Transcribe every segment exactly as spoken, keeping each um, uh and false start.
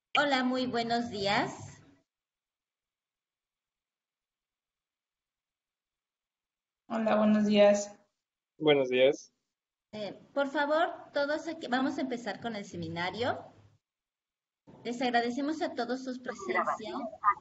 Hola, muy buenos días. Hola, buenos días. Buenos días. Eh, por favor, todos aquí, vamos a empezar con el seminario. Les agradecemos a todos su presencia.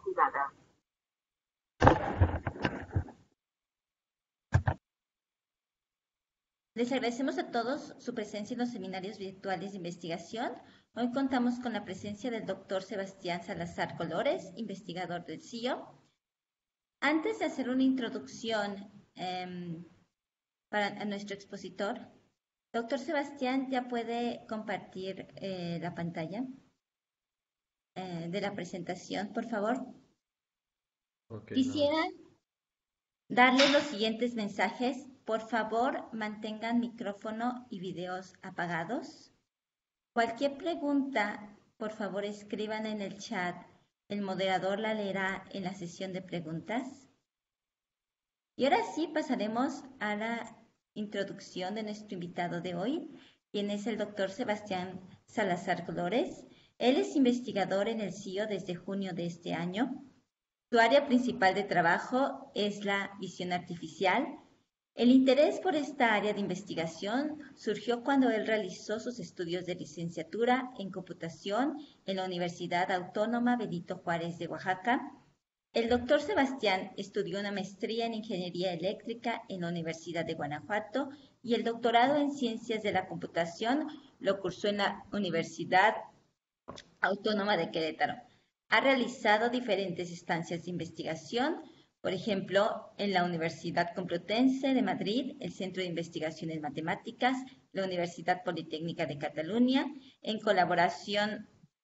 Les agradecemos a todos su presencia en los seminarios virtuales de investigación. Hoy contamos con la presencia del doctor Sebastián Salazar Colores, investigador del C I O. Antes de hacer una introducción eh, para a nuestro expositor, doctor Sebastián ya puede compartir eh, la pantalla eh, de la presentación, por favor. Ok, Laura. Quisiera darles los siguientes mensajes. Por favor, mantengan micrófono y videos apagados. Cualquier pregunta, por favor, escriban en el chat. El moderador la leerá en la sesión de preguntas. Y ahora sí pasaremos a la introducción de nuestro invitado de hoy, quien es el doctor Sebastián Salazar Flores. Él es investigador en el C I O desde junio de este año. Su área principal de trabajo es la visión artificial. El interés por esta área de investigación surgió cuando él realizó sus estudios de licenciatura en computación en la Universidad Autónoma Benito Juárez de Oaxaca. El doctor Sebastián estudió una maestría en ingeniería eléctrica en la Universidad de Guanajuato y el doctorado en ciencias de la computación lo cursó en la Universidad Autónoma de Querétaro. Ha realizado diferentes estancias de investigación, por ejemplo, en la Universidad Complutense de Madrid, el Centro de Investigaciones Matemáticas, la Universidad Politécnica de Cataluña, en colaboración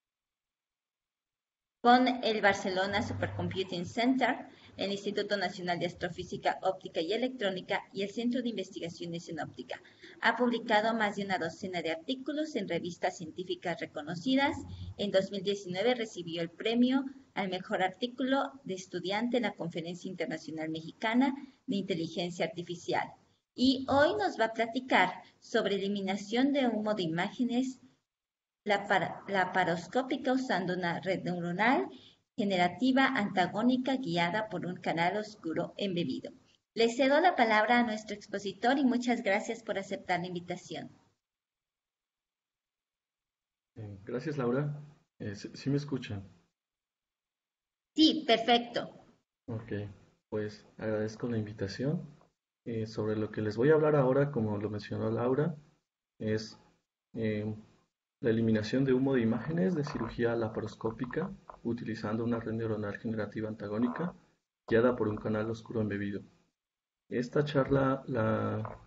con el Barcelona Supercomputing Center, el Instituto Nacional de Astrofísica Óptica y Electrónica y el Centro de Investigaciones en Óptica. Ha publicado más de una docena de artículos en revistas científicas reconocidas. En dos mil diecinueve recibió el premio al mejor artículo de estudiante en la Conferencia Internacional Mexicana de Inteligencia Artificial. Y hoy nos va a platicar sobre eliminación de humo de imágenes laparoscópica usando una red neuronal generativa antagónica guiada por un canal oscuro embebido. Le cedo la palabra a nuestro expositor y muchas gracias por aceptar la invitación. Eh, gracias, Laura. Eh, ¿sí, sí me escuchan? Sí, perfecto. Ok, pues agradezco la invitación. Eh, sobre lo que les voy a hablar ahora, como lo mencionó Laura, es eh, la eliminación de humo de imágenes de cirugía laparoscópica utilizando una red neuronal generativa antagónica guiada por un canal oscuro embebido. Esta charla la,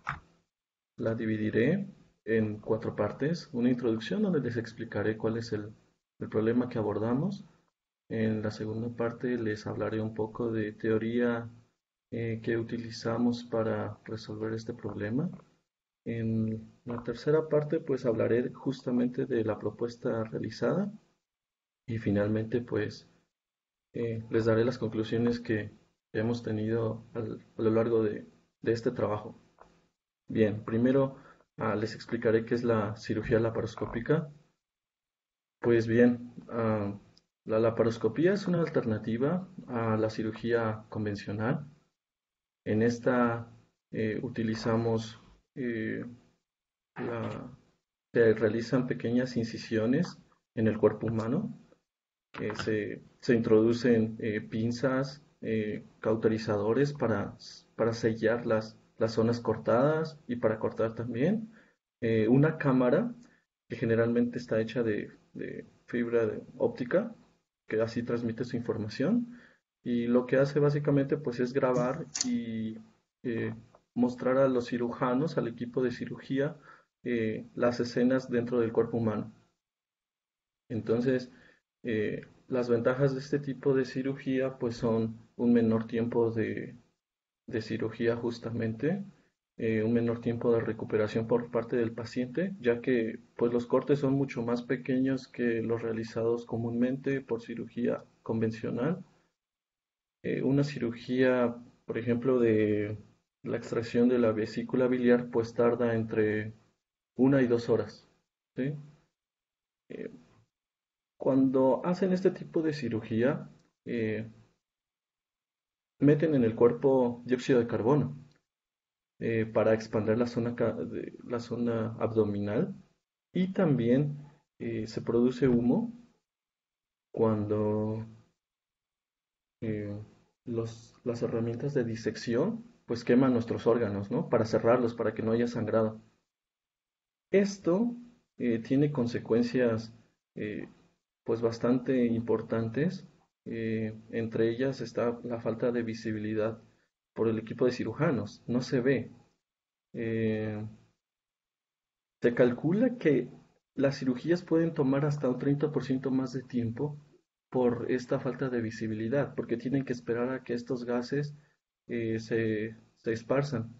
la dividiré en cuatro partes. Una introducción donde les explicaré cuál es el, el problema que abordamos. En la segunda parte les hablaré un poco de teoría eh, que utilizamos para resolver este problema. En la tercera parte pues hablaré justamente de la propuesta realizada y finalmente pues eh, les daré las conclusiones que hemos tenido al- a lo largo de, de este trabajo. Bien, primero ah, les explicaré qué es la cirugía laparoscópica. Pues bien, ah, la laparoscopía es una alternativa a la cirugía convencional. En esta eh, utilizamos, eh, la, se realizan pequeñas incisiones en el cuerpo humano. Eh, se, se introducen eh, pinzas, eh, cauterizadores para, para sellar las, las zonas cortadas y para cortar también. Eh, una cámara que generalmente está hecha de, de fibra de óptica, que así transmite su información. Y lo que hace básicamente pues es grabar y eh, mostrar a los cirujanos, al equipo de cirugía, eh, las escenas dentro del cuerpo humano. Entonces, eh, las ventajas de este tipo de cirugía pues son un menor tiempo de, de cirugía justamente, eh, un menor tiempo de recuperación por parte del paciente, ya que pues los cortes son mucho más pequeños que los realizados comúnmente por cirugía convencional. Eh, una cirugía, por ejemplo, de la extracción de la vesícula biliar pues tarda entre una y dos horas, ¿sí? Eh, Cuando hacen este tipo de cirugía, eh, meten en el cuerpo dióxido de carbono eh, para expandir la zona, ca- de- la zona abdominal y también eh, se produce humo cuando eh, los, las herramientas de disección pues queman nuestros órganos, ¿no? Para cerrarlos, para que no haya sangrado. Esto eh, tiene consecuencias eh, pues bastante importantes. Eh, entre ellas está la falta de visibilidad por el equipo de cirujanos. No se ve. Eh, Se calcula que las cirugías pueden tomar hasta un treinta por ciento más de tiempo por esta falta de visibilidad, porque tienen que esperar a que estos gases eh, se, se esparzan.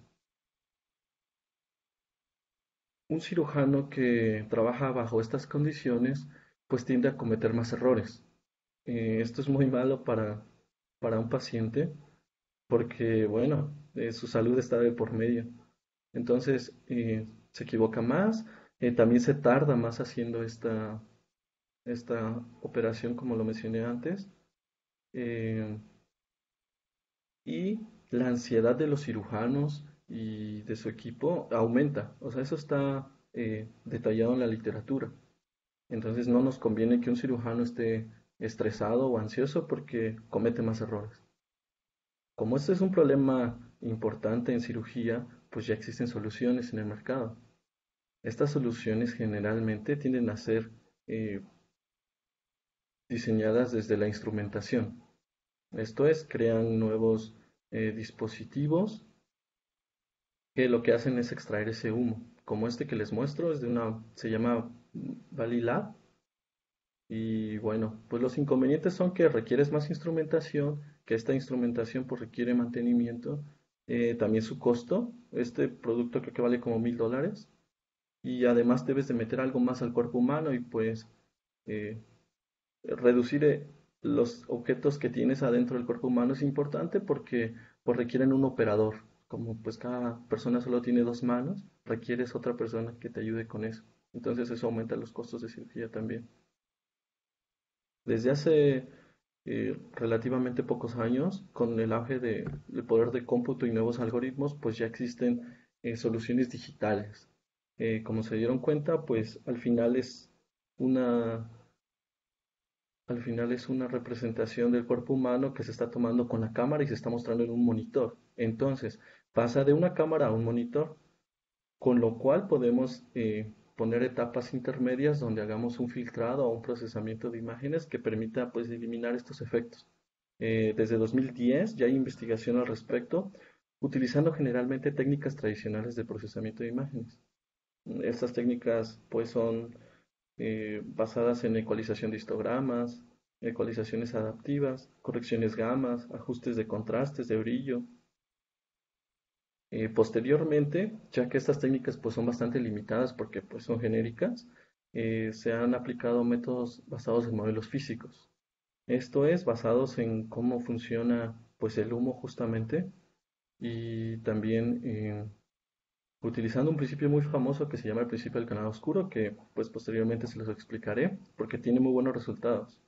Un cirujano que trabaja bajo estas condiciones, pues tiende a cometer más errores. Eh, esto es muy malo para, para un paciente, porque, bueno, eh, su salud está de por medio. Entonces, eh, se equivoca más, eh, también se tarda más haciendo esta, esta operación, como lo mencioné antes, eh, y la ansiedad de los cirujanos y de su equipo aumenta. O sea, eso está eh, detallado en la literatura. Entonces no nos conviene que un cirujano esté estresado o ansioso porque comete más errores. Como este es un problema importante en cirugía, pues ya existen soluciones en el mercado. Estas soluciones generalmente tienden a ser eh, diseñadas desde la instrumentación. Esto es, crean nuevos eh, dispositivos que lo que hacen es extraer ese humo. Como este que les muestro, es de una, se llama Valilab. Y bueno, pues los inconvenientes son que requieres más instrumentación, que esta instrumentación pues requiere mantenimiento, eh, también su costo. Este producto creo que vale como mil dólares. Y además debes de meter algo más al cuerpo humano y pues eh, reducir eh, los objetos que tienes adentro del cuerpo humano es importante porque pues, requieren un operador. Como pues cada persona solo tiene dos manos, requieres otra persona que te ayude con eso. Entonces eso aumenta los costos de cirugía también. Desde hace eh, relativamente pocos años, con el auge de- del poder de cómputo y nuevos algoritmos, pues ya existen eh, soluciones digitales. Eh, como se dieron cuenta, pues al final es una al final es una representación del cuerpo humano que se está tomando con la cámara y se está mostrando en un monitor. Entonces, pasa de una cámara a un monitor, con lo cual podemos eh, poner etapas intermedias donde hagamos un filtrado o un procesamiento de imágenes que permita pues eliminar estos efectos. Eh, desde dos mil diez ya hay investigación al respecto, utilizando generalmente técnicas tradicionales de procesamiento de imágenes. Estas técnicas pues son eh, basadas en ecualización de histogramas, ecualizaciones adaptivas, correcciones gamas, ajustes de contrastes, de brillo. Eh, posteriormente, ya que estas técnicas pues, son bastante limitadas porque pues, son genéricas, eh, se han aplicado métodos basados en modelos físicos. Esto es, basados en cómo funciona pues, el humo justamente y también eh, utilizando un principio muy famoso que se llama el principio del canal oscuro, que pues posteriormente se los explicaré porque tiene muy buenos resultados.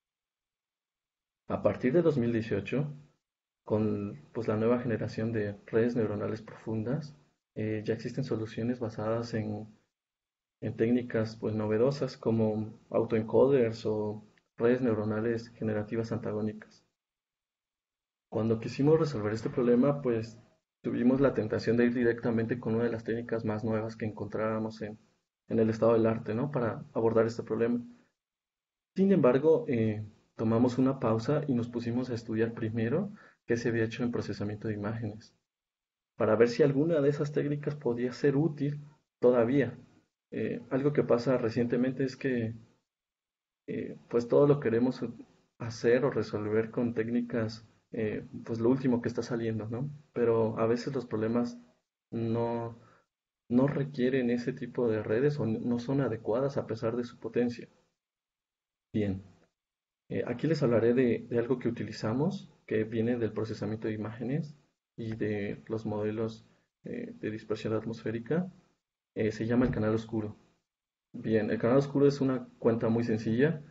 A partir de dos mil dieciocho, con pues, la nueva generación de redes neuronales profundas, eh, ya existen soluciones basadas en, en técnicas pues, novedosas como autoencoders o redes neuronales generativas antagónicas. Cuando quisimos resolver este problema, pues tuvimos la tentación de ir directamente con una de las técnicas más nuevas que encontráramos en, en el estado del arte, ¿no? Para abordar este problema. Sin embargo, eh, tomamos una pausa y nos pusimos a estudiar primero qué se había hecho en procesamiento de imágenes, para ver si alguna de esas técnicas podía ser útil todavía. Eh, algo que pasa recientemente es que eh, pues todo lo queremos hacer o resolver con técnicas, eh, pues lo último que está saliendo, ¿no? Pero a veces los problemas no, no requieren ese tipo de redes o no son adecuadas a pesar de su potencia. Bien, eh, aquí les hablaré de, de algo que utilizamos, que viene del procesamiento de imágenes y de los modelos eh, de dispersión atmosférica. Eh, se llama el canal oscuro. Bien, el canal oscuro es una cuenta muy sencilla.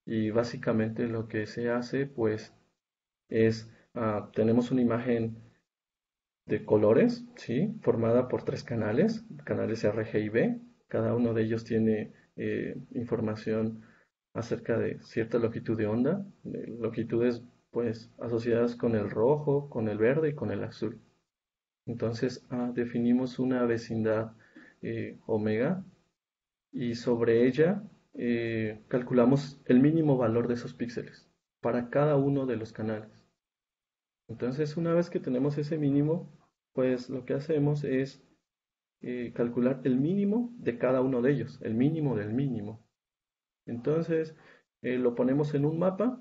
Y básicamente lo que se hace pues es, ah, tenemos una imagen de colores, ¿sí? Formada por tres canales, canales R, G y B. Cada uno de ellos tiene eh, información acerca de cierta longitud de onda, de longitudes pues asociadas con el rojo, con el verde y con el azul. Entonces ah, definimos una vecindad eh, omega y sobre ella eh, calculamos el mínimo valor de esos píxeles para cada uno de los canales. Entonces, una vez que tenemos ese mínimo, pues lo que hacemos es eh, calcular el mínimo de cada uno de ellos, el mínimo del mínimo. Entonces, eh, lo ponemos en un mapa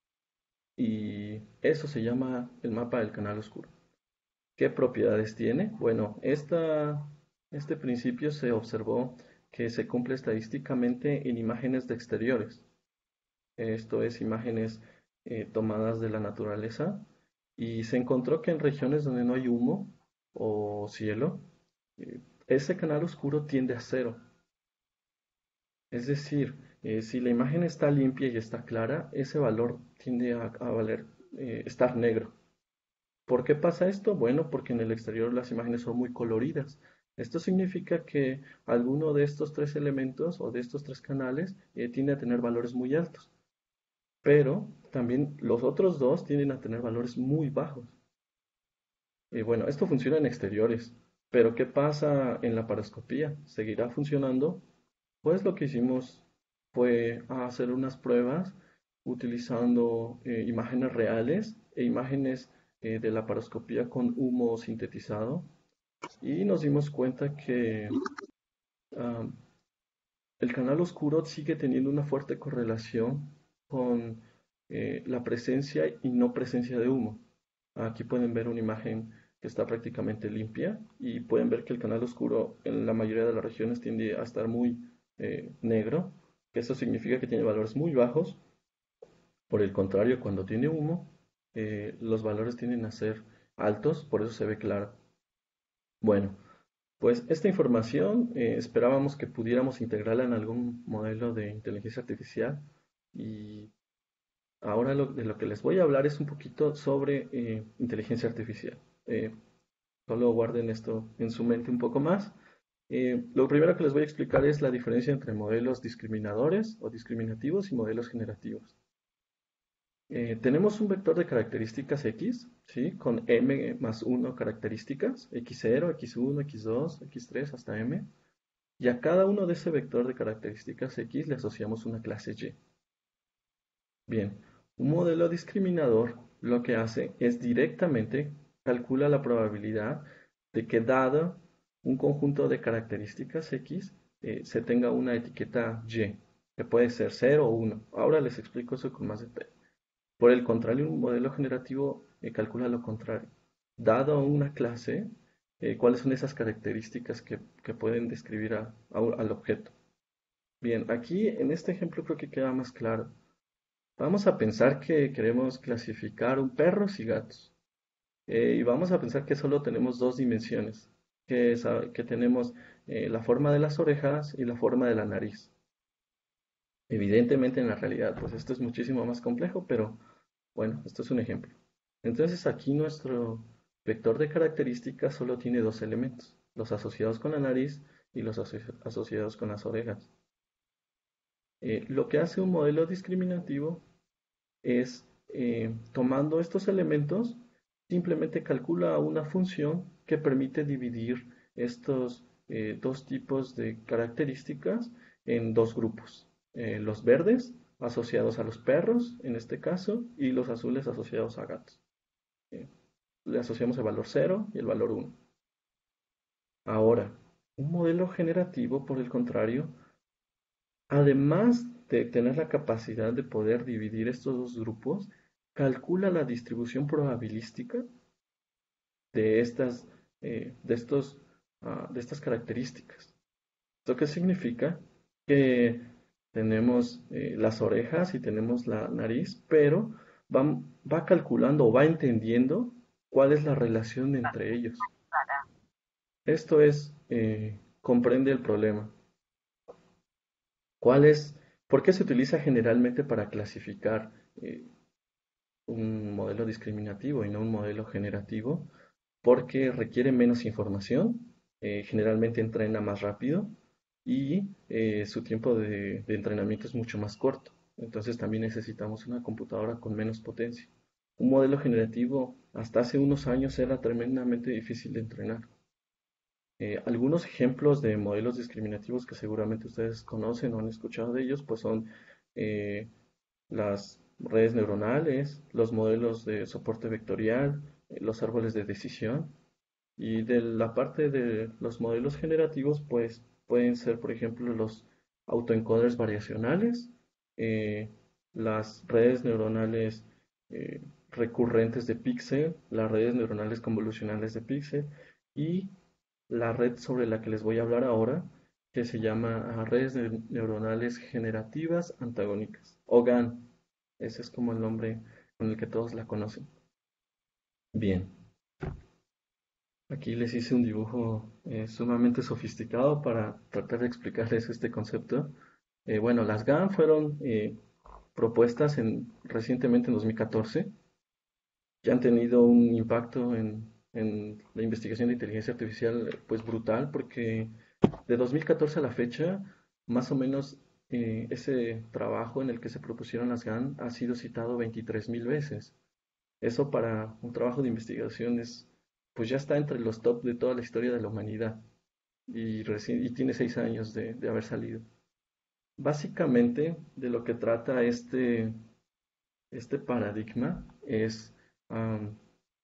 y eso se llama el mapa del canal oscuro. ¿Qué propiedades tiene? Bueno, esta, este principio se observó que se cumple estadísticamente en imágenes de exteriores. Esto es imágenes eh, tomadas de la naturaleza y se encontró que en regiones donde no hay humo o cielo, eh, ese canal oscuro tiende a cero. Es decir, eh, si la imagen está limpia y está clara, ese valor tiende a, a valer, eh, estar negro. ¿Por qué pasa esto? Bueno, porque en el exterior las imágenes son muy coloridas. Esto significa que alguno de estos tres elementos o de estos tres canales eh, tiende a tener valores muy altos, pero también los otros dos tienden a tener valores muy bajos. Y bueno, esto funciona en exteriores, pero ¿qué pasa en la paroscopía? ¿Seguirá funcionando? Pues lo que hicimos fue hacer unas pruebas utilizando eh, imágenes reales e imágenes eh, de la paroscopía con humo sintetizado y nos dimos cuenta que ah, el canal oscuro sigue teniendo una fuerte correlación con eh, la presencia y no presencia de humo. Aquí pueden ver una imagen que está prácticamente limpia y pueden ver que el canal oscuro en la mayoría de las regiones tiende a estar muy eh, negro, que eso significa que tiene valores muy bajos. Por el contrario, cuando tiene humo, eh, los valores tienden a ser altos, por eso se ve claro. Bueno, pues esta información eh, esperábamos que pudiéramos integrarla en algún modelo de inteligencia artificial y ahora lo, de lo que les voy a hablar es un poquito sobre eh, inteligencia artificial. Eh, solo guarden esto en su mente un poco más. Eh, lo primero que les voy a explicar es la diferencia entre modelos discriminadores o discriminativos y modelos generativos. Eh, tenemos un vector de características X, ¿sí? Con M más uno características, X cero, X uno, X dos, X tres hasta M. Y a cada uno de ese vector de características X le asociamos una clase Y. Bien, un modelo discriminador lo que hace es directamente calcula la probabilidad de que dado un conjunto de características X eh, se tenga una etiqueta Y, que puede ser cero o uno. Ahora les explico eso con más detalle. Por el contrario, un modelo generativo eh, calcula lo contrario. Dado una clase, eh, cuáles son esas características que, que pueden describir a, a, al objeto. Bien, aquí en este ejemplo creo que queda más claro. Vamos a pensar que queremos clasificar un perros y gatos. Eh, y vamos a pensar que solo tenemos dos dimensiones, que, es, ah, que tenemos eh, la forma de las orejas y la forma de la nariz. Evidentemente en la realidad, pues esto es muchísimo más complejo, pero bueno, esto es un ejemplo. Entonces aquí nuestro vector de características solo tiene dos elementos, los asociados con la nariz y los aso asociados con las orejas. Eh, lo que hace un modelo discriminativo es, eh, tomando estos elementos, simplemente calcula una función que permite dividir estos eh, dos tipos de características en dos grupos. Eh, los verdes asociados a los perros, en este caso, y los azules asociados a gatos. Eh, le asociamos el valor cero y el valor uno. Ahora, un modelo generativo, por el contrario, además de tener la capacidad de poder dividir estos dos grupos, calcula la distribución probabilística de estas, eh, de estos, uh, de estas características. ¿Esto qué significa? Que tenemos eh, las orejas y tenemos la nariz, pero va, va calculando o va entendiendo cuál es la relación entre ellos. Esto es, eh, comprende el problema. ¿Cuál es, ¿Por qué se utiliza generalmente para clasificar eh, un modelo discriminativo y no un modelo generativo? Porque requiere menos información, eh, generalmente entrena más rápido y eh, su tiempo de, de entrenamiento es mucho más corto. Entonces también necesitamos una computadora con menos potencia. Un modelo generativo hasta hace unos años era tremendamente difícil de entrenar. Eh, algunos ejemplos de modelos discriminativos que seguramente ustedes conocen o han escuchado de ellos, pues son eh, las redes neuronales, los modelos de soporte vectorial, eh, los árboles de decisión. Y de la parte de los modelos generativos, pues pueden ser, por ejemplo, los autoencoders variacionales, eh, las redes neuronales eh, recurrentes de píxel, las redes neuronales convolucionales de píxel y la red sobre la que les voy a hablar ahora, que se llama ah, redes neuronales generativas antagónicas, o GAN. Ese es como el nombre con el que todos la conocen. Bien, aquí les hice un dibujo eh, sumamente sofisticado para tratar de explicarles este concepto. Eh, bueno, las GAN fueron eh, propuestas en, recientemente en dos mil catorce, que han tenido un impacto en, en la investigación de inteligencia artificial pues brutal, porque de dos mil catorce a la fecha, más o menos eh, ese trabajo en el que se propusieron las GAN ha sido citado veintitrés mil veces. Eso para un trabajo de investigación es, pues ya está entre los top de toda la historia de la humanidad y, reci- y tiene seis años de, de haber salido. Básicamente, de lo que trata este, este paradigma es, am,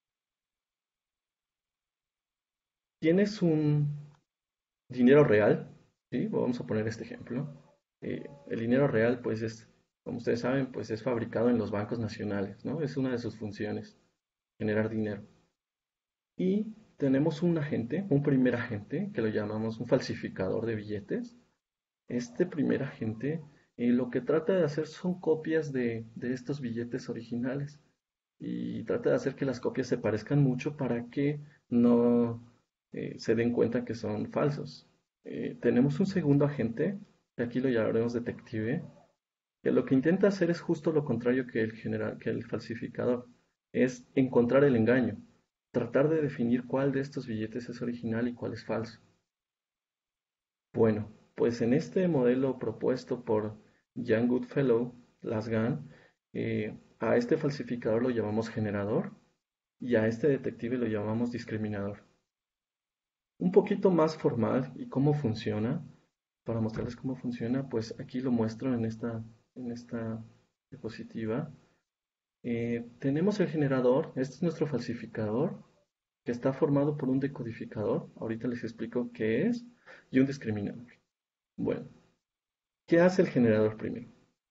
tienes un dinero real, ¿sí? Vamos a poner este ejemplo. Eh, el dinero real, pues es, como ustedes saben, pues es fabricado en los bancos nacionales, ¿no? Es una de sus funciones, generar dinero. Y tenemos un agente, un primer agente, que lo llamamos un falsificador de billetes. Este primer agente eh, lo que trata de hacer son copias de, de estos billetes originales y trata de hacer que las copias se parezcan mucho para que no eh, se den cuenta que son falsos. Eh, tenemos un segundo agente, que aquí lo llamaremos detective, que lo que intenta hacer es justo lo contrario que el, general, que el falsificador, es encontrar el engaño, tratar de definir cuál de estos billetes es original y cuál es falso. Bueno, pues en este modelo propuesto por Jan Goodfellow, las GAN, eh, a este falsificador lo llamamos generador y a este detective lo llamamos discriminador. Un poquito más formal y cómo funciona, para mostrarles cómo funciona, pues aquí lo muestro en esta, en esta diapositiva. Eh, tenemos el generador, este es nuestro falsificador, que está formado por un decodificador, ahorita les explico qué es, y un discriminador. Bueno, ¿qué hace el generador primero?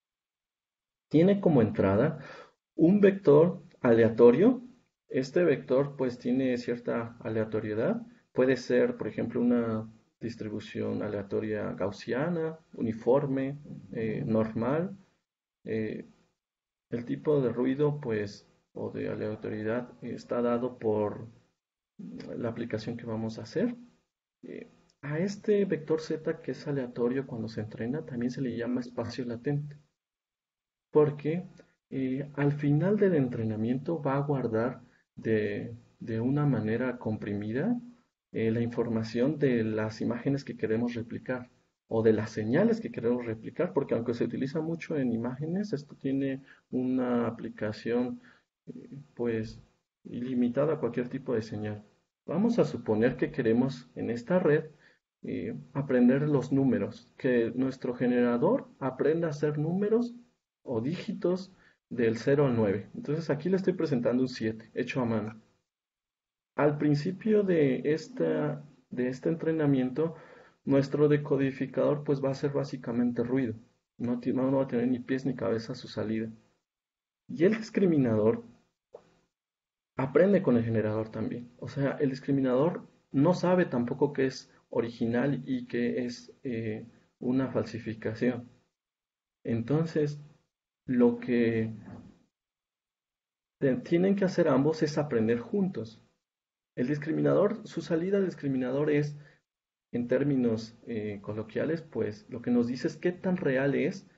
Tiene como entrada un vector aleatorio. Este vector pues tiene cierta aleatoriedad. Puede ser, por ejemplo, una distribución aleatoria gaussiana, uniforme, eh, normal. Eh, el tipo de ruido pues o de aleatoriedad eh, está dado por la aplicación que vamos a hacer. Eh, a este vector Z que es aleatorio cuando se entrena también se le llama espacio latente, porque eh, al final del entrenamiento va a guardar de, de una manera comprimida eh, la información de las imágenes que queremos replicar o de las señales que queremos replicar, porque aunque se utiliza mucho en imágenes, esto tiene una aplicación eh, pues ilimitada a cualquier tipo de señal. Vamos a suponer que queremos en esta red eh, aprender los números, que nuestro generador aprenda a hacer números o dígitos del cero al nueve. Entonces aquí le estoy presentando un siete, hecho a mano. Al principio de, esta, de este entrenamiento, nuestro decodificador pues va a ser básicamente ruido. No, no va a tener ni pies ni cabeza a su salida. Y el discriminador aprende con el generador también. O sea, el discriminador no sabe tampoco que es original y que es eh, una falsificación. Entonces, lo que tienen que hacer ambos es aprender juntos. El discriminador, su salida al discriminador es, en términos eh, coloquiales, pues lo que nos dice es qué tan real es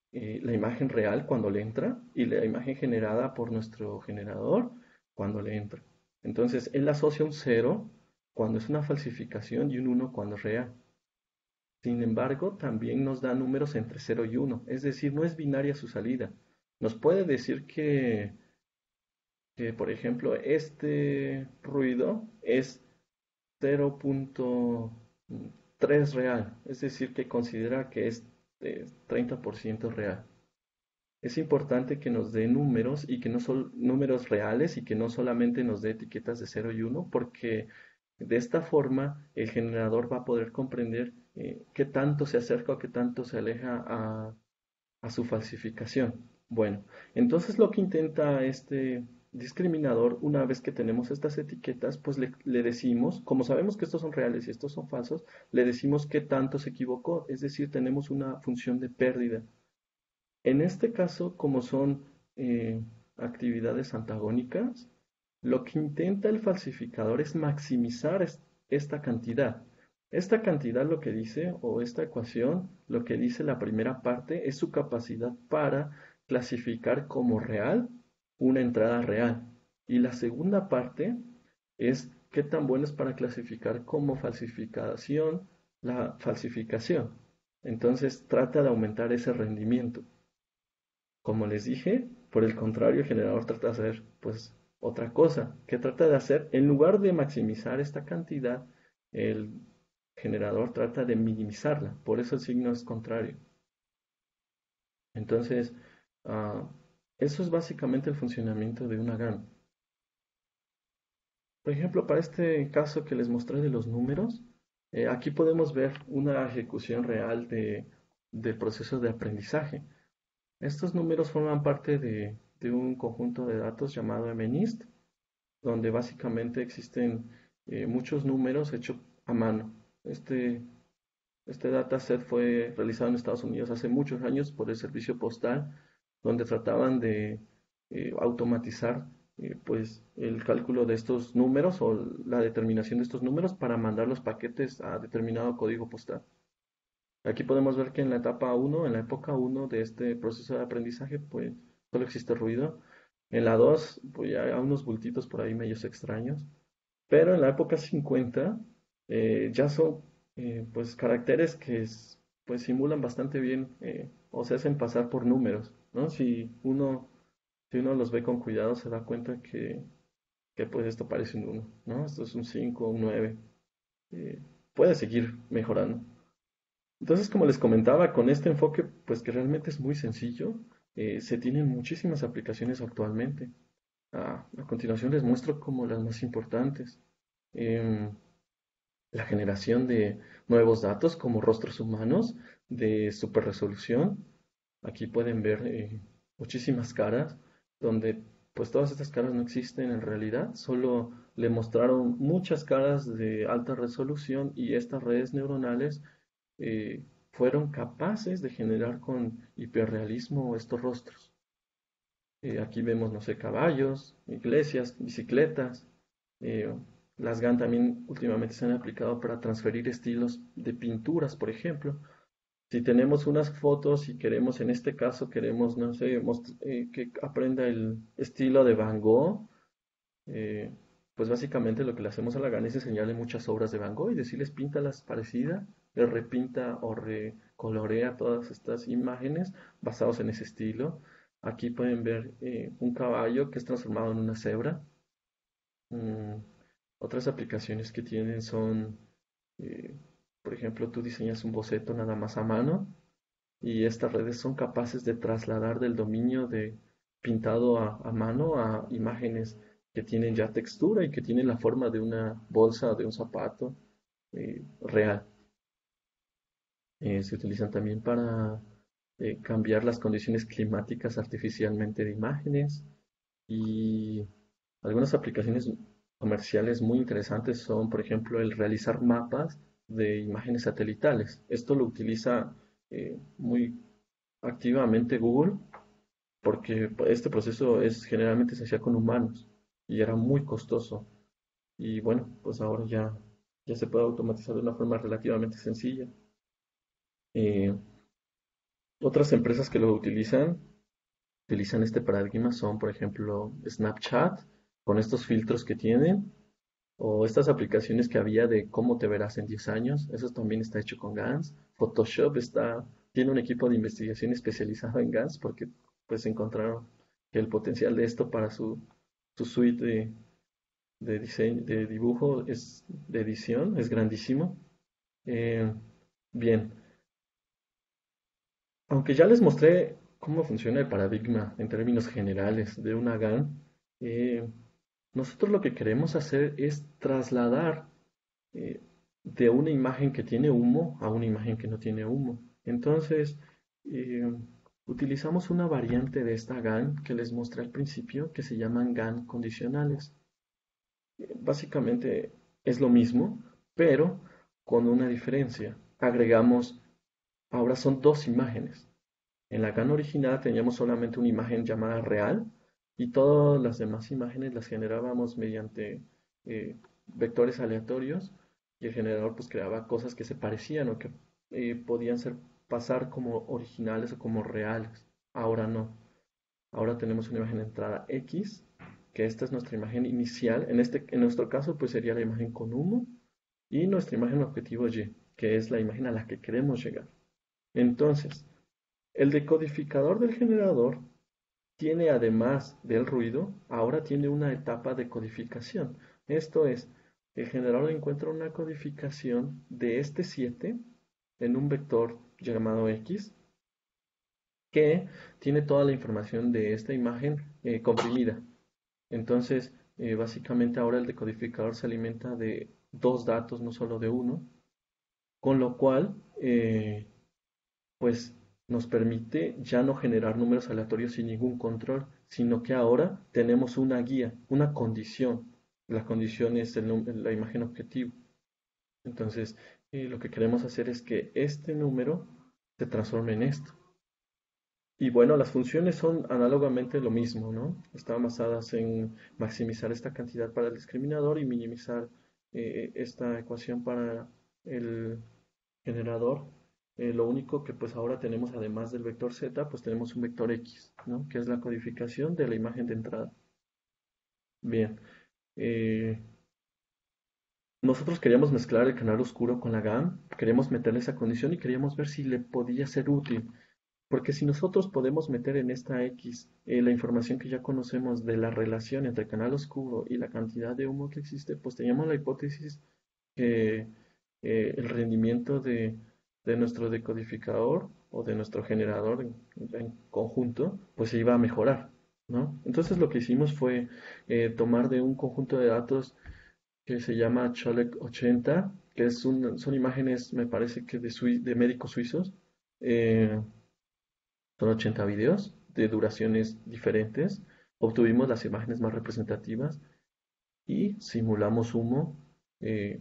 eh, la imagen real cuando le entra y la imagen generada por nuestro generador cuando le entra. Entonces, él asocia un cero cuando es una falsificación y un uno cuando es real. Sin embargo, también nos da números entre cero y uno, es decir, no es binaria su salida. Nos puede decir que, que por ejemplo, este ruido es cero punto tres real, es decir, que considera que es eh, treinta por ciento real. Es importante que nos dé números y que no son números reales y que no solamente nos dé etiquetas de cero y uno, porque de esta forma el generador va a poder comprender eh, qué tanto se acerca o qué tanto se aleja a, a su falsificación. Bueno, entonces lo que intenta este discriminador, una vez que tenemos estas etiquetas, pues le, le decimos, como sabemos que estos son reales y estos son falsos, le decimos qué tanto se equivocó, es decir, tenemos una función de pérdida. En este caso, como son eh, actividades antagónicas, lo que intenta el falsificador es maximizar es- esta cantidad. Esta cantidad lo que dice, o esta ecuación, lo que dice la primera parte es su capacidad para clasificar como real una entrada real. Y la segunda parte es qué tan bueno es para clasificar como falsificación la falsificación. Entonces trata de aumentar ese rendimiento. Como les dije, por el contrario, el generador trata de hacer pues otra cosa. ¿Qué trata de hacer? En lugar de maximizar esta cantidad, el generador trata de minimizarla. Por eso el signo es contrario. Entonces, uh, eso es básicamente el funcionamiento de una GAN. Por ejemplo, para este caso que les mostré de los números, eh, aquí podemos ver una ejecución real de, del proceso de aprendizaje. Estos números forman parte de, de un conjunto de datos llamado MNIST, donde básicamente existen eh, muchos números hechos a mano. Este, este dataset fue realizado en Estados Unidos hace muchos años por el servicio postal, donde trataban de eh, automatizar eh, pues, el cálculo de estos números o la determinación de estos números para mandar los paquetes a determinado código postal. Aquí podemos ver que en la etapa uno, en la época uno de este proceso de aprendizaje, pues solo existe ruido. En la dos, pues ya hay unos bultitos por ahí medios extraños. Pero en la época cincuenta eh, ya son eh, pues caracteres que es- pues simulan bastante bien eh, o se hacen pasar por números, ¿no? Si uno, si uno los ve con cuidado se da cuenta que, que pues esto parece un uno, ¿no? Esto es un cinco, un nueve. eh, puede seguir mejorando. Entonces, como les comentaba, con este enfoque, pues que realmente es muy sencillo, eh, se tienen muchísimas aplicaciones actualmente. Ah, a continuación les muestro como las más importantes. Em, la generación de nuevos datos como rostros humanos de super resolución. Aquí pueden ver eh, muchísimas caras, donde pues todas estas caras no existen en realidad, solo le mostraron muchas caras de alta resolución y estas redes neuronales eh, fueron capaces de generar con hiperrealismo estos rostros. Eh, aquí vemos, no sé, caballos, iglesias, bicicletas. eh, las GAN también últimamente se han aplicado para transferir estilos de pinturas, por ejemplo. Si tenemos unas fotos y queremos, en este caso, queremos, no sé, eh, que aprenda el estilo de Van Gogh, eh, pues básicamente lo que le hacemos a la GAN es enseñarle muchas obras de Van Gogh y decirles píntalas parecidas, le repinta o recolorea todas estas imágenes basados en ese estilo. Aquí pueden ver eh, un caballo que es transformado en una cebra. Mm, otras aplicaciones que tienen son, eh, por ejemplo, tú diseñas un boceto nada más a mano y estas redes son capaces de trasladar del dominio de pintado a, a mano a imágenes que tienen ya textura y que tienen la forma de una bolsa o de un zapato eh, real. Eh, se utilizan también para eh, cambiar las condiciones climáticas artificialmente de imágenes y algunas aplicaciones comerciales muy interesantes son, por ejemplo, el realizar mapas de imágenes satelitales. Esto lo utiliza eh, muy activamente Google porque este proceso es generalmente se hacía con humanos y era muy costoso. Y bueno, pues ahora ya, ya se puede automatizar de una forma relativamente sencilla. Eh, Otras empresas que lo utilizan, utilizan este paradigma son, por ejemplo, Snapchat, con estos filtros que tienen, o estas aplicaciones que había de cómo te verás en diez años, eso también está hecho con GANs. Photoshop está, tiene un equipo de investigación especializado en GANs porque pues encontraron que el potencial de esto para su, su suite de, de diseño, de dibujo, es, de edición, es grandísimo. Eh, bien, aunque ya les mostré cómo funciona el paradigma en términos generales de una GAN, eh, nosotros lo que queremos hacer es trasladar eh, de una imagen que tiene humo a una imagen que no tiene humo. Entonces, eh, utilizamos una variante de esta GAN que les mostré al principio, que se llaman GAN condicionales. Eh, Básicamente es lo mismo, pero con una diferencia. Agregamos, ahora son dos imágenes. En la GAN original teníamos solamente una imagen llamada real y todas las demás imágenes las generábamos mediante eh, vectores aleatorios y el generador pues creaba cosas que se parecían o que eh, podían ser pasar como originales o como reales. Ahora no. Ahora tenemos una imagen de entrada X, que esta es nuestra imagen inicial. En este, en nuestro caso pues sería la imagen con humo y nuestra imagen objetivo Y, que es la imagen a la que queremos llegar. Entonces, el decodificador del generador tiene, además del ruido, ahora tiene una etapa de codificación. Esto es, el generador encuentra una codificación de este siete en un vector llamado X que tiene toda la información de esta imagen eh, comprimida. Entonces, eh, básicamente ahora el decodificador se alimenta de dos datos, no solo de uno, con lo cual eh, pues nos permite ya no generar números aleatorios sin ningún control, sino que ahora tenemos una guía, una condición. La condición es el, la imagen objetivo. Entonces, eh, lo que queremos hacer es que este número se transforme en esto. Y bueno, las funciones son análogamente lo mismo, ¿no? Están basadas en maximizar esta cantidad para el discriminador y minimizar eh, esta ecuación para el generador. Eh, lo único que pues ahora tenemos, además del vector Z, pues tenemos un vector X, ¿no? Que es la codificación de la imagen de entrada. Bien, eh, nosotros queríamos mezclar el canal oscuro con la GAN, queríamos meterle esa condición y queríamos ver si le podía ser útil. Porque si nosotros podemos meter en esta X eh, la información que ya conocemos de la relación entre el canal oscuro y la cantidad de humo que existe, pues teníamos la hipótesis que eh, el rendimiento de, de nuestro decodificador o de nuestro generador en, en conjunto, pues se iba a mejorar, ¿no? Entonces lo que hicimos fue eh, tomar de un conjunto de datos que se llama Cholek ochenta, que es un, son imágenes, me parece que de, sui- de médicos suizos, eh, son ochenta videos de duraciones diferentes, obtuvimos las imágenes más representativas y simulamos humo eh,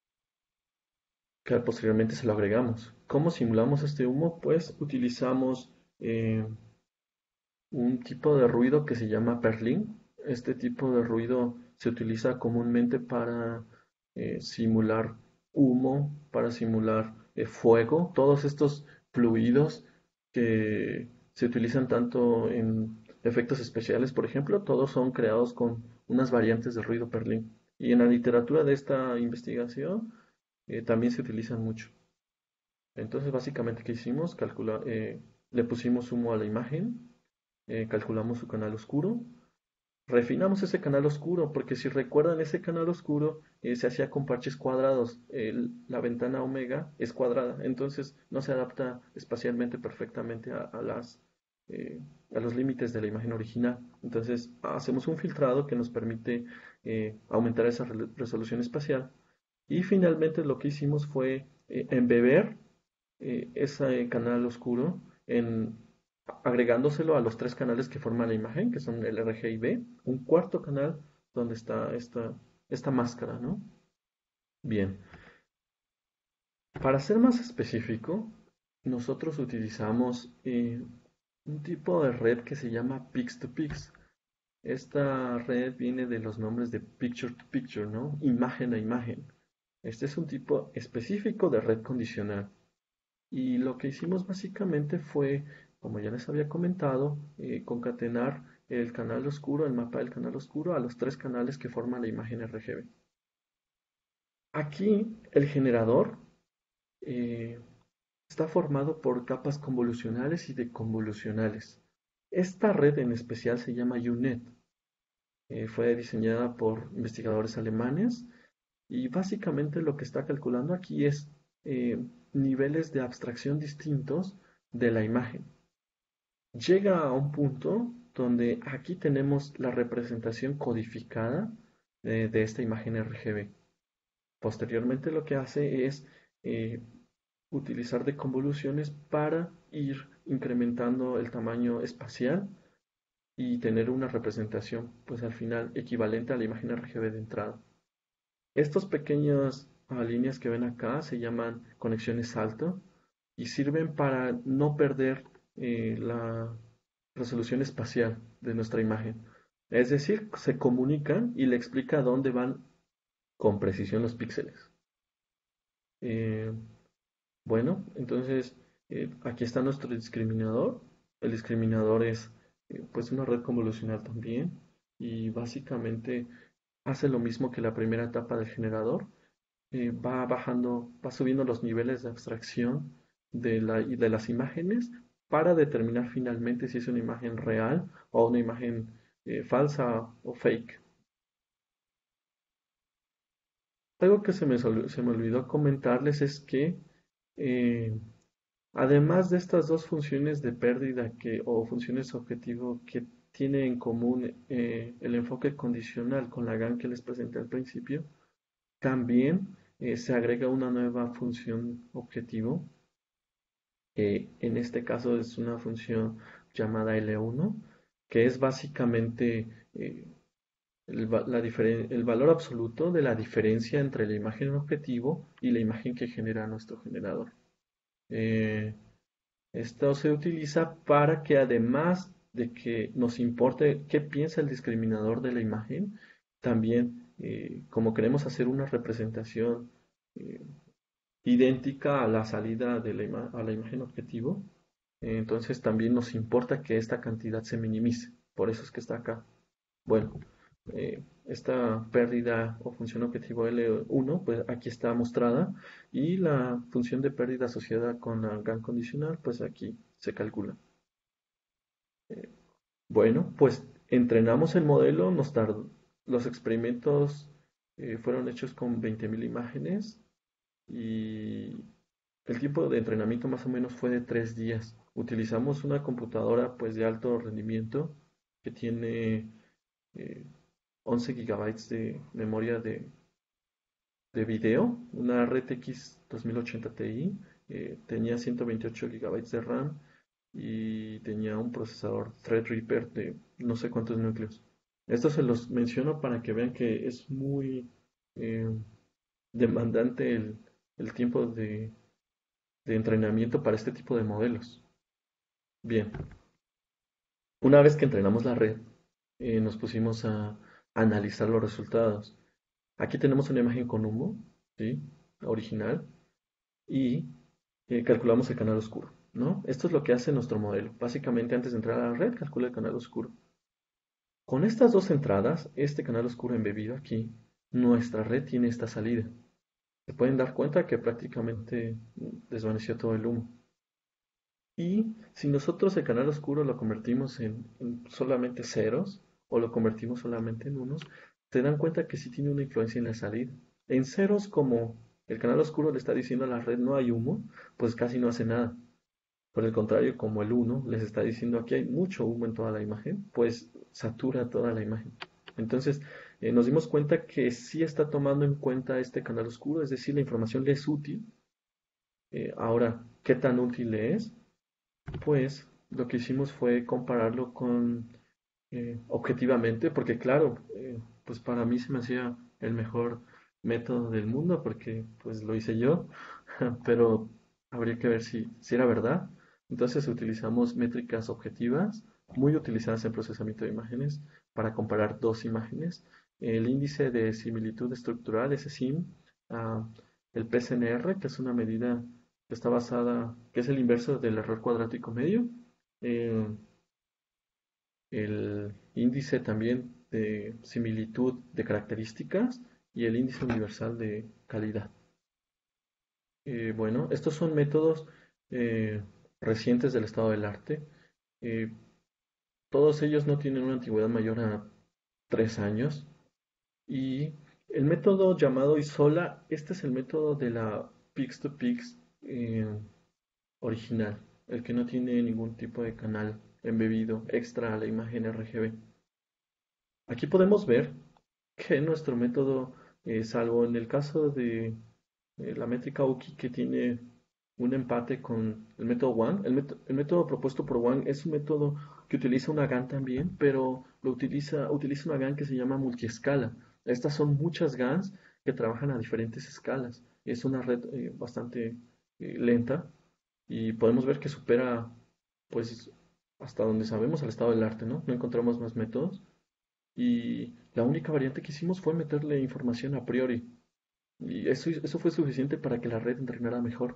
que posteriormente se lo agregamos. ¿Cómo simulamos este humo? Pues utilizamos eh, un tipo de ruido que se llama Perlin. Este tipo de ruido se utiliza comúnmente para eh, simular humo, para simular eh, fuego, todos estos fluidos que se utilizan tanto en efectos especiales, por ejemplo, todos son creados con unas variantes de ruido Perlin. Y en la literatura de esta investigación eh, también se utilizan mucho. Entonces, básicamente, ¿qué hicimos? Calcula, eh, le pusimos humo a la imagen, eh, calculamos su canal oscuro, refinamos ese canal oscuro, porque si recuerdan, ese canal oscuro eh, se hacía con parches cuadrados. El- la ventana omega es cuadrada, entonces no se adapta espacialmente perfectamente a, a las, eh, a los límites de la imagen original. Entonces, hacemos un filtrado que nos permite eh, aumentar esa re- resolución espacial. Y finalmente lo que hicimos fue eh, embeber eh, ese canal oscuro en, agregándoselo a los tres canales que forman la imagen, que son el R G y B, un cuarto canal donde está esta, esta máscara, ¿no? Bien, para ser más específico, nosotros utilizamos eh, un tipo de red que se llama Pix to Pix. Esta red viene de los nombres de Picture to Picture, ¿no? Imagen a imagen. Este es un tipo específico de red condicional. Y lo que hicimos básicamente fue, como ya les había comentado, eh, concatenar el canal oscuro, el mapa del canal oscuro, a los tres canales que forman la imagen R G B. Aquí el generador eh, está formado por capas convolucionales y deconvolucionales. Esta red en especial se llama U NET. Eh, fue diseñada por investigadores alemanes y básicamente lo que está calculando aquí es eh, niveles de abstracción distintos de la imagen. Llega a un punto donde aquí tenemos la representación codificada de, de esta imagen R G B. Posteriormente lo que hace es eh, utilizar deconvoluciones para ir incrementando el tamaño espacial y tener una representación, pues al final equivalente a la imagen R G B de entrada. Estas pequeñas ah, líneas que ven acá se llaman conexiones salto y sirven para no perder eh, la resolución espacial de nuestra imagen. Es decir, se comunican y le explica dónde van con precisión los píxeles. Eh, bueno, entonces eh, aquí está nuestro discriminador. El discriminador es eh, pues una red convolucional también y básicamente hace lo mismo que la primera etapa del generador. Eh, va bajando, va subiendo los niveles de abstracción de, la, de las imágenes para determinar finalmente si es una imagen real o una imagen eh, falsa o fake. Algo que se me, se me olvidó comentarles es que eh, además de estas dos funciones de pérdida que, o funciones objetivo que tiene en común eh, el enfoque condicional con la GAN que les presenté al principio, también eh, se agrega una nueva función objetivo, que en este caso es una función llamada L uno, que es básicamente eh, el, la el valor absoluto de la diferencia entre la imagen objetivo y la imagen que genera nuestro generador. Eh, Esto se utiliza para que además de que nos importe qué piensa el discriminador de la imagen, también eh, como queremos hacer una representación eh, idéntica a la salida de la ima- a la imagen objetivo, eh, entonces también nos importa que esta cantidad se minimice. Por eso es que está acá. Bueno, eh, esta pérdida o función objetivo L uno, pues aquí está mostrada y la función de pérdida asociada con la GAN condicional, pues aquí se calcula. Eh, bueno, pues entrenamos el modelo, nos tardó, los experimentos eh, fueron hechos con veinte mil imágenes y el tiempo de entrenamiento más o menos fue de tres días. Utilizamos una computadora pues de alto rendimiento que tiene eh, once gigabytes de memoria de, de video, una R T X dos mil ochenta Ti, eh, tenía ciento veintiocho gigabytes de RAM y tenía un procesador Threadripper de no sé cuántos núcleos. Esto se los menciono para que vean que es muy eh, demandante el, el tiempo de, de entrenamiento para este tipo de modelos. Bien, una vez que entrenamos la red, eh, nos pusimos a analizar los resultados. Aquí tenemos una imagen con humo, ¿sí? Original, y eh, calculamos el canal oscuro, ¿no? Esto es lo que hace nuestro modelo. Básicamente, antes de entrar a la red, calcula el canal oscuro. Con estas dos entradas, este canal oscuro embebido aquí, nuestra red tiene esta salida. Se pueden dar cuenta que prácticamente desvaneció todo el humo. Y si nosotros el canal oscuro lo convertimos en, en solamente ceros o lo convertimos solamente en unos, se dan cuenta que sí tiene una influencia en la salida. En ceros, como el canal oscuro le está diciendo a la red no hay humo, pues casi no hace nada. Por el contrario, como el uno les está diciendo aquí hay mucho humo en toda la imagen, pues satura toda la imagen. Entonces, eh, nos dimos cuenta que sí está tomando en cuenta este canal oscuro, es decir, la información le es útil. Eh, ahora, ¿qué tan útil le es? Pues lo que hicimos fue compararlo con eh, objetivamente, porque claro, eh, pues para mí se me hacía el mejor método del mundo, porque pues lo hice yo, pero habría que ver si, si era verdad. Entonces utilizamos métricas objetivas, muy utilizadas en procesamiento de imágenes, para comparar dos imágenes. El índice de similitud estructural, ese S I M, ah, el P C N R, que es una medida que está basada, que es el inverso del error cuadrático medio. Eh, el índice también de similitud de características y el índice universal de calidad. Eh, bueno, estos son métodos eh, recientes del estado del arte. Eh, todos ellos no tienen una antigüedad mayor a tres años. Y el método llamado Isola, este es el método de la Pix-to-Pix eh, original, el que no tiene ningún tipo de canal embebido extra a la imagen R G B. Aquí podemos ver que nuestro método, eh, salvo en el caso de eh, la métrica U K I que tiene un empate con el método Wang, el, método, el método propuesto por Wang es un método que utiliza una GAN también, pero lo utiliza, utiliza una GAN que se llama multiescala. Estas son muchas GANs que trabajan a diferentes escalas. Es una red eh, bastante eh, lenta y podemos ver que supera, pues, hasta donde sabemos, al estado del arte, ¿no? No encontramos más métodos. Y la única variante que hicimos fue meterle información a priori. Y eso, eso fue suficiente para que la red entrenara mejor.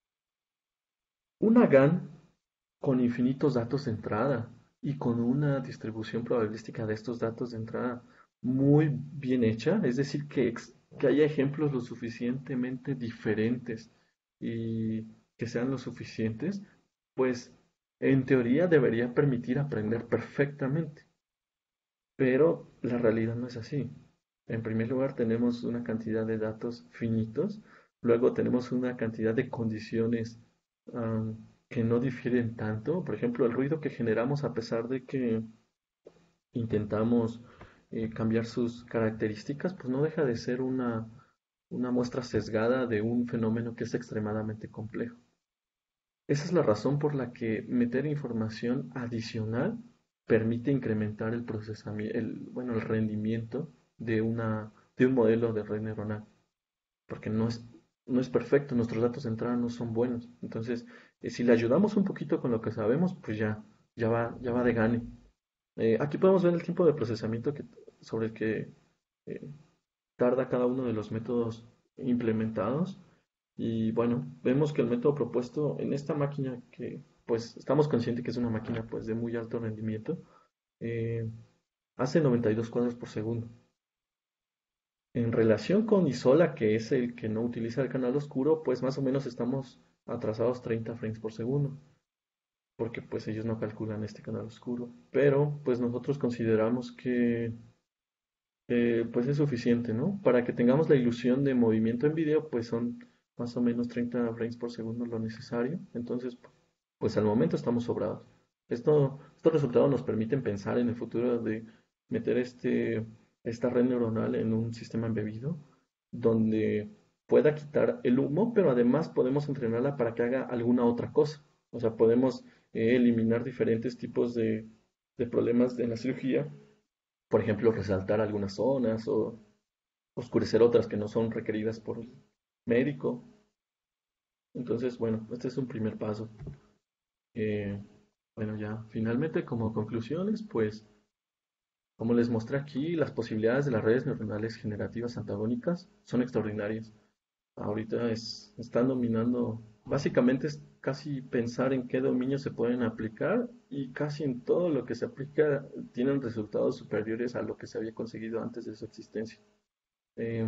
Una GAN con infinitos datos de entrada y con una distribución probabilística de estos datos de entrada muy bien hecha, es decir, que, que haya ejemplos lo suficientemente diferentes y que sean lo suficientes, pues en teoría debería permitir aprender perfectamente. Pero la realidad no es así. En primer lugar, tenemos una cantidad de datos finitos, luego tenemos una cantidad de condiciones um, que no difieren tanto. Por ejemplo, el ruido que generamos a pesar de que intentamos eh, cambiar sus características, pues no deja de ser una, una muestra sesgada de un fenómeno que es extremadamente complejo. Esa es la razón por la que meter información adicional permite incrementar el procesamiento, el, bueno, el rendimiento de una, de un modelo de red neuronal, porque no es, no es perfecto, nuestros datos de entrada no son buenos. Entonces, eh, si le ayudamos un poquito con lo que sabemos, pues ya, ya va, ya va de gane. Eh, aquí podemos ver el tiempo de procesamiento que, sobre el que eh, tarda cada uno de los métodos implementados. Y bueno, vemos que el método propuesto en esta máquina, que pues estamos conscientes que es una máquina pues de muy alto rendimiento, eh, hace noventa y dos cuadros por segundo. En relación con Isola, que es el que no utiliza el canal oscuro, pues más o menos estamos atrasados treinta frames por segundo, porque pues ellos no calculan este canal oscuro. Pero pues nosotros consideramos que eh, pues es suficiente, ¿no? Para que tengamos la ilusión de movimiento en video, pues son más o menos treinta frames por segundo lo necesario. Entonces, pues al momento estamos sobrados. Esto, estos resultados nos permiten pensar en el futuro de meter este, esta red neuronal en un sistema embebido donde pueda quitar el humo, pero además podemos entrenarla para que haga alguna otra cosa. O sea, podemos eh, eliminar diferentes tipos de, de problemas en la cirugía, por ejemplo, resaltar algunas zonas o oscurecer otras que no son requeridas por el médico. Entonces, bueno, este es un primer paso. Eh, bueno, ya finalmente como conclusiones, pues como les mostré aquí, las posibilidades de las redes neuronales generativas antagónicas son extraordinarias. Ahorita es, están dominando, básicamente es casi pensar en qué dominios se pueden aplicar y casi en todo lo que se aplica tienen resultados superiores a lo que se había conseguido antes de su existencia. Eh,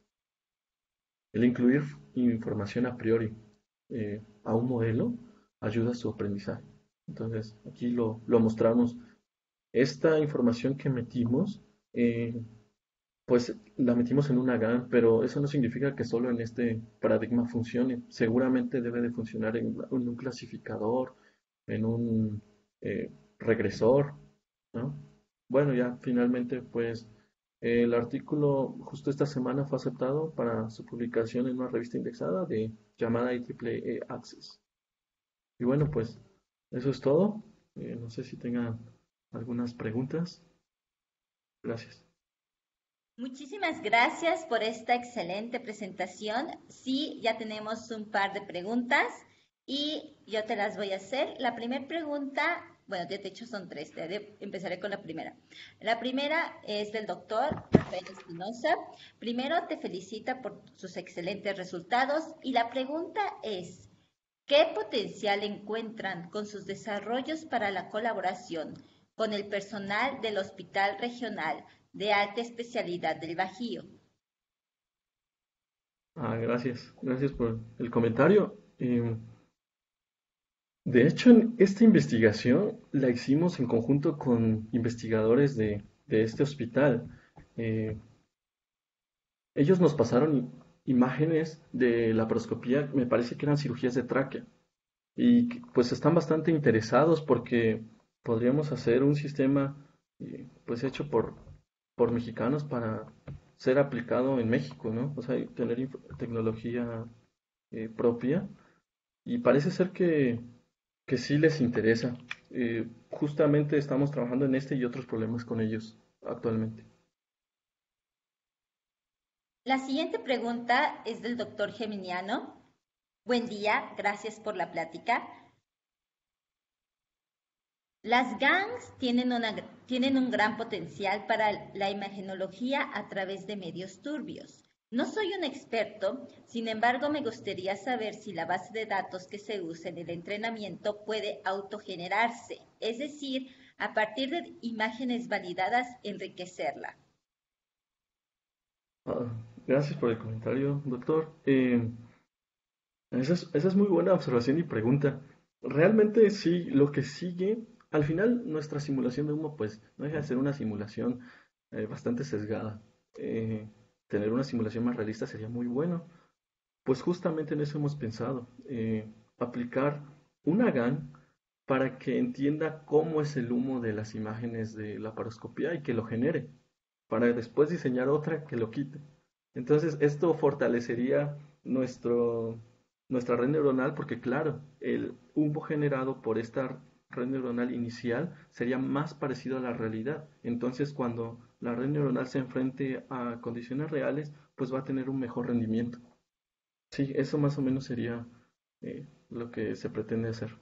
el incluir información a priori eh, a un modelo ayuda a su aprendizaje. Entonces, aquí lo, lo mostramos. Esta información que metimos, eh, pues la metimos en una GAN, pero eso no significa que solo en este paradigma funcione. Seguramente debe de funcionar en, en un clasificador, en un eh, regresor, ¿no? Bueno, ya finalmente, pues el artículo justo esta semana fue aceptado para su publicación en una revista indexada de llamada I triple E Access. Y bueno, pues eso es todo. Eh, no sé si tengan algunas preguntas. Gracias. Muchísimas gracias por esta excelente presentación. Sí, ya tenemos un par de preguntas y yo te las voy a hacer. La primera pregunta, bueno, de hecho son tres, empezaré con la primera. La primera es del doctor Rafael Espinosa. Primero te felicita por sus excelentes resultados y la pregunta es, ¿Qué potencial encuentran con sus desarrollos para la colaboración con el personal del Hospital Regional de Alta Especialidad del Bajío? Ah, gracias, gracias por el comentario. Em, de hecho, en esta investigación la hicimos en conjunto con investigadores de, de este hospital. Eh, Ellos nos pasaron i- imágenes de laparoscopía, me parece que eran cirugías de tráquea, y que, pues están bastante interesados porque podríamos hacer un sistema eh, pues hecho por, por mexicanos para ser aplicado en México, ¿no? O sea, y tener inf- tecnología eh, propia, y parece ser que, que sí les interesa. Eh, justamente estamos trabajando en este y otros problemas con ellos actualmente. La siguiente pregunta es del doctor Geminiano. Buen día, gracias por la plática. Las gangs tienen, una, tienen un gran potencial para la imagenología a través de medios turbios. No soy un experto, sin embargo me gustaría saber si la base de datos que se usa en el entrenamiento puede autogenerarse, es decir, a partir de imágenes validadas, enriquecerla. Ah, gracias por el comentario, doctor. Eh, esa es, esa es muy buena observación y pregunta. Realmente sí, lo que sigue, al final nuestra simulación de humo, pues no deja de ser una simulación eh, bastante sesgada. Eh, Tener una simulación más realista sería muy bueno. Pues justamente en eso hemos pensado, eh, aplicar una GAN para que entienda cómo es el humo de las imágenes de la paroscopía y que lo genere, para después diseñar otra que lo quite. Entonces, esto fortalecería nuestro, nuestra red neuronal porque, claro, el humo generado por esta red neuronal inicial sería más parecido a la realidad. Entonces, cuando la red neuronal se enfrente a condiciones reales, pues va a tener un mejor rendimiento. Sí, eso más o menos sería eh, lo que se pretende hacer.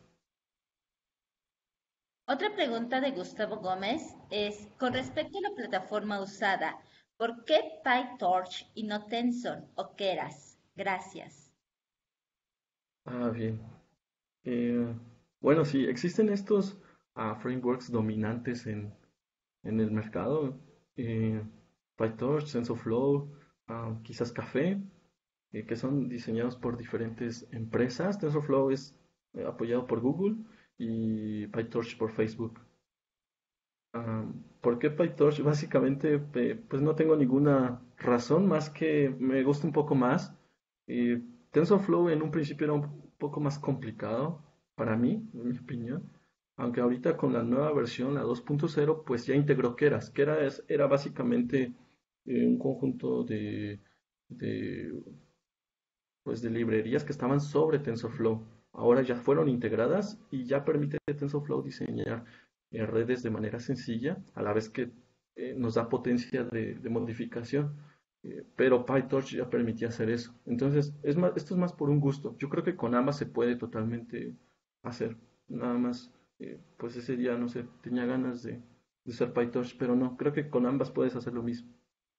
Otra pregunta de Gustavo Gómez es, con respecto a la plataforma usada, ¿por qué PyTorch y no Tensor o Keras? Gracias. Ah, bien. Eh, bueno, sí, existen estos ah, frameworks dominantes en, en el mercado. Eh, PyTorch, TensorFlow, ah, quizás Café, eh, que son diseñados por diferentes empresas. TensorFlow es eh, apoyado por Google y PyTorch por Facebook. Ah, ¿por qué PyTorch? Básicamente, pe- pues no tengo ninguna razón más que me gusta un poco más. Eh, TensorFlow en un principio era un poco más complicado para mí, en mi opinión. Aunque ahorita con la nueva versión, la dos punto cero, pues ya integró Keras. Keras era básicamente eh, un conjunto de, de, pues de librerías que estaban sobre TensorFlow. Ahora ya fueron integradas y ya permite TensorFlow diseñar eh, redes de manera sencilla, a la vez que eh, nos da potencia de, de modificación. Eh, pero PyTorch ya permitía hacer eso. Entonces, es más, esto es más por un gusto. Yo creo que con ambas se puede totalmente hacer. Nada más, eh, pues ese día, no sé, tenía ganas de, de usar PyTorch, pero no, creo que con ambas puedes hacer lo mismo.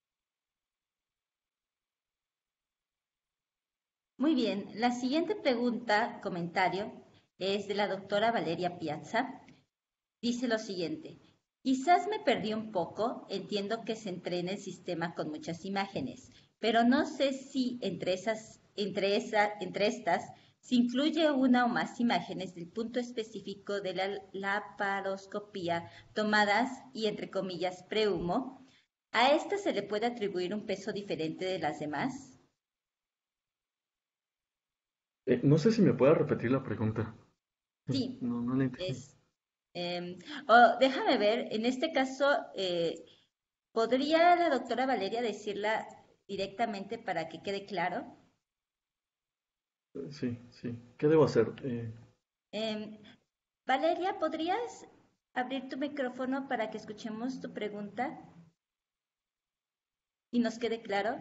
Muy bien, la siguiente pregunta, comentario, es de la doctora Valeria Piazza. Dice lo siguiente, quizás me perdí un poco, entiendo que se entrena el sistema con muchas imágenes, pero no sé si entre esas, entre esa, entre estas se incluye una o más imágenes del punto específico de la laparoscopía tomadas y entre comillas prehumo. ¿A esta se le puede atribuir un peso diferente de las demás? Eh, no sé si me pueda repetir la pregunta. Sí, No, no la entendí. es. em, oh, déjame ver, en este caso, eh, ¿podría la doctora Valeria decirla directamente para que quede claro? Sí, sí. ¿Qué debo hacer? Eh, Em, Valeria, ¿podrías abrir tu micrófono para que escuchemos tu pregunta y nos quede claro?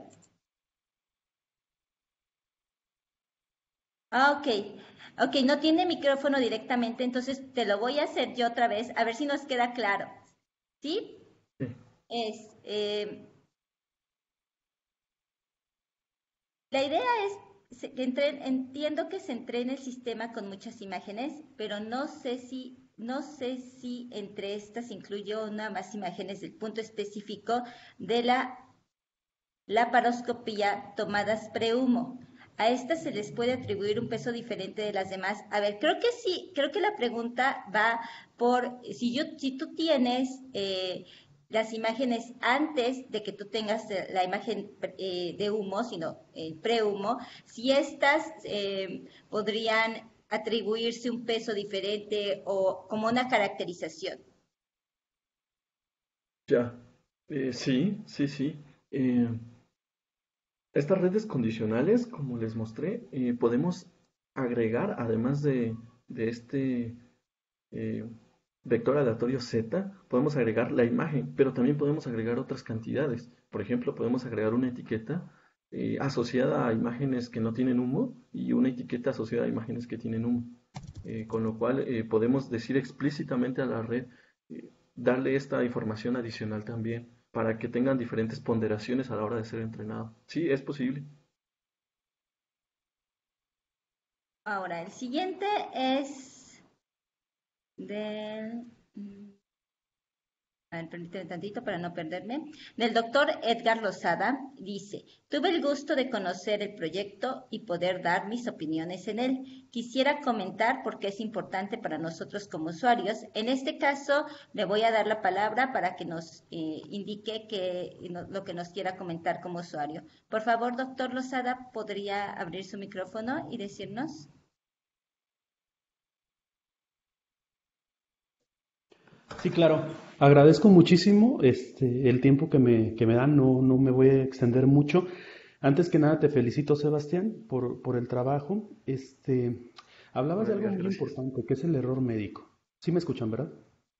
Ah, ok. Ok, no tiene micrófono directamente, entonces te lo voy a hacer yo otra vez, a ver si nos queda claro. ¿Sí? sí, Es, em, la idea es se, que entren, entiendo que se entrena el sistema con muchas imágenes, pero no sé si, no sé si entre estas incluyo una más imágenes del punto específico de la laparoscopía tomadas prehumo. A estas se les puede atribuir un peso diferente de las demás. A ver, creo que sí, creo que la pregunta va por si yo, si tú tienes eh, las imágenes antes de que tú tengas la imagen eh, de humo, sino el eh, prehumo, si estas eh, podrían atribuirse un peso diferente o como una caracterización. Ya, eh, sí, sí, sí. Eh, Estas redes condicionales, como les mostré, eh, podemos agregar, además de, de este eh, vector aleatorio Z, podemos agregar la imagen, pero también podemos agregar otras cantidades. Por ejemplo, podemos agregar una etiqueta eh, asociada a imágenes que no tienen humo y una etiqueta asociada a imágenes que tienen humo. Eh, con lo cual eh, podemos decir explícitamente a la red, eh, darle esta información adicional también para que tengan diferentes ponderaciones a la hora de ser entrenado. Sí, es posible. Ahora, el siguiente es del... A ver, permíteme tantito para no perderme. Del doctor Edgar Lozada, dice, tuve el gusto de conocer el proyecto y poder dar mis opiniones en él. Quisiera comentar por qué es importante para nosotros como usuarios. En este caso, le voy a dar la palabra para que nos eh, indique que, no, lo que nos quiera comentar como usuario. Por favor, doctor Lozada, ¿podría abrir su micrófono y decirnos? Sí, claro. Agradezco muchísimo este, el tiempo que me, que me dan, no, no me voy a extender mucho. Antes que nada te felicito, Sebastián, por, por el trabajo. Este, hablabas de Bueno, algo Edgar, muy gracias. importante, que es el error médico. ¿Sí me escuchan, verdad?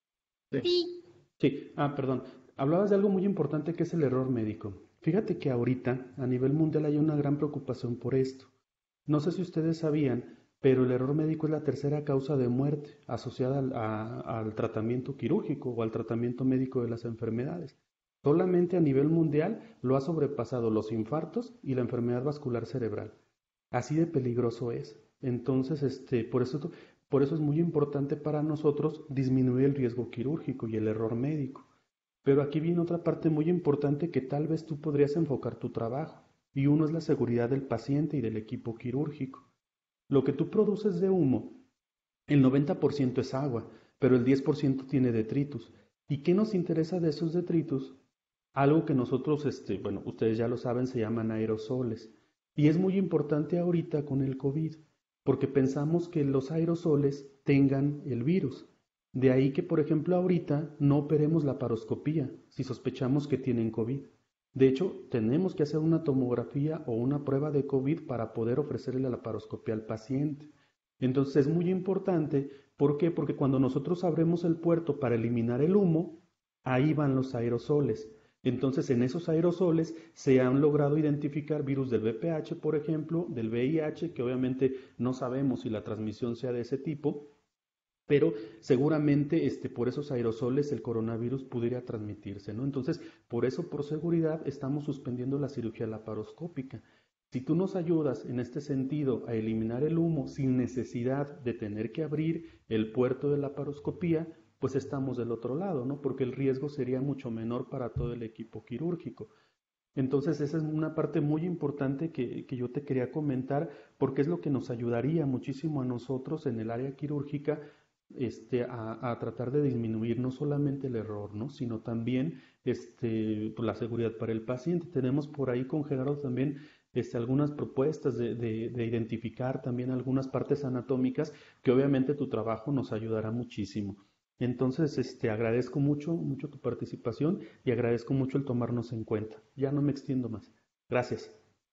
Sí, Sí. Sí, ah, perdón. Hablabas de algo muy importante que es el error médico. Fíjate que ahorita a nivel mundial hay una gran preocupación por esto. No sé si ustedes sabían, pero el error médico es la tercera causa de muerte asociada al, a- al tratamiento quirúrgico o al tratamiento médico de las enfermedades. Solamente a nivel mundial lo ha sobrepasado los infartos y la enfermedad vascular cerebral. Así de peligroso es. Entonces, este, por eso, por eso es muy importante para nosotros disminuir el riesgo quirúrgico y el error médico. Pero aquí viene otra parte muy importante que tal vez tú podrías enfocar tu trabajo, y uno es la seguridad del paciente y del equipo quirúrgico. Lo que tú produces de humo, el noventa por ciento es agua, pero el diez por ciento tiene detritus. ¿Y qué nos interesa de esos detritus? Algo que nosotros, este, bueno, ustedes ya lo saben, se llaman aerosoles. Y es muy importante ahorita con el COVID, porque pensamos que los aerosoles tengan el virus. De ahí que, por ejemplo, ahorita no operemos la paroscopía si sospechamos que tienen COVID. De hecho, tenemos que hacer una tomografía o una prueba de COVID para poder ofrecerle la laparoscopia al paciente. Entonces es muy importante, ¿por qué? Porque cuando nosotros abremos el puerto para eliminar el humo, ahí van los aerosoles. Entonces, en esos aerosoles se han logrado identificar virus del V P H, por ejemplo, del V I H, que obviamente no sabemos si la transmisión sea de ese tipo, pero seguramente este, por esos aerosoles el coronavirus pudiera transmitirse, ¿no? Entonces, por eso, por seguridad, estamos suspendiendo la cirugía laparoscópica. Si tú nos ayudas en este sentido a eliminar el humo sin necesidad de tener que abrir el puerto de la laparoscopía, pues estamos del otro lado, ¿no? Porque el riesgo sería mucho menor para todo el equipo quirúrgico. Entonces, esa es una parte muy importante que, que yo te quería comentar, porque es lo que nos ayudaría muchísimo a nosotros en el área quirúrgica este, a, a tratar de disminuir no solamente el error, ¿no? Sino también este, pues, la seguridad para el paciente. Tenemos por ahí con Gerardo también este, algunas propuestas de, de, de identificar también algunas partes anatómicas que obviamente tu trabajo nos ayudará muchísimo. Entonces, este, agradezco mucho, mucho tu participación y agradezco mucho el tomarnos en cuenta. Ya no me extiendo más. Gracias.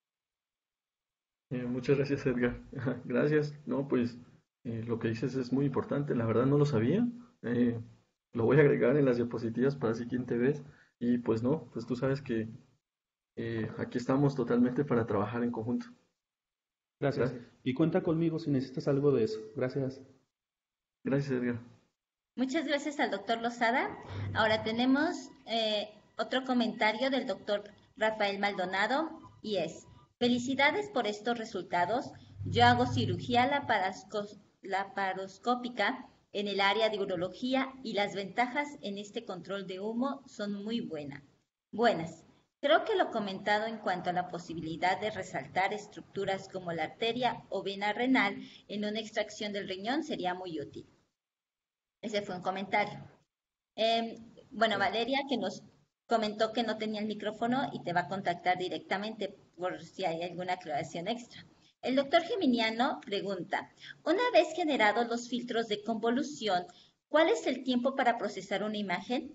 Eh, muchas gracias, Edgar. Gracias. No, pues eh, lo que dices es muy importante. La verdad no lo sabía. Eh, lo voy a agregar en las diapositivas para la siguiente vez. Y pues no, pues tú sabes que eh, aquí estamos totalmente para trabajar en conjunto. Gracias. Gracias. Y cuenta conmigo si necesitas algo de eso. Gracias. Gracias, Edgar. Muchas gracias al doctor Lozada. Ahora tenemos eh, otro comentario del doctor Rafael Maldonado y es, Felicidades por estos resultados. Yo hago cirugía laparosco- laparoscópica en el área de urología y las ventajas en este control de humo son muy buena- buenas. Creo que lo comentado en cuanto a la posibilidad de resaltar estructuras como la arteria o vena renal en una extracción del riñón sería muy útil. Ese fue un comentario. Eh, bueno, Valeria, que nos comentó que no tenía el micrófono y te va a contactar directamente por si hay alguna aclaración extra. El doctor Geminiano pregunta, una vez generados los filtros de convolución, ¿cuál es el tiempo para procesar una imagen?